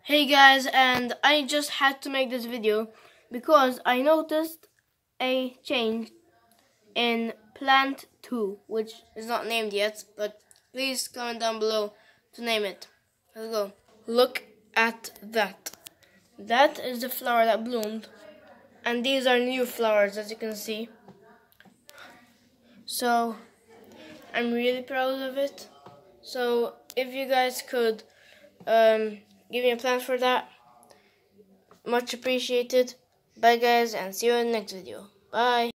Hey guys, and I just had to make this video because I noticed a change in plant 2, which is not named yet, but please comment down below to name it. Let's go. Look at that. That is the flower that bloomed, and these are new flowers, as you can see. So I'm really proud of it. So if you guys could give me a plan for that, much appreciated. Bye guys, and see you in the next video. Bye.